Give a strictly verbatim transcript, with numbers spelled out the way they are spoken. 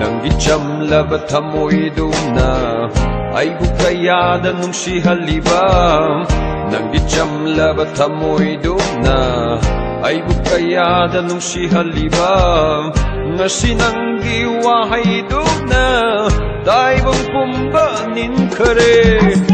Nanggi chamlaba thamoiduna aibu kayada nungshihaliba Nanggi chamlaba thamoiduna aibu kayada nungshihaliba Ngasi nanggi wahayduna daibang pumba ninkhare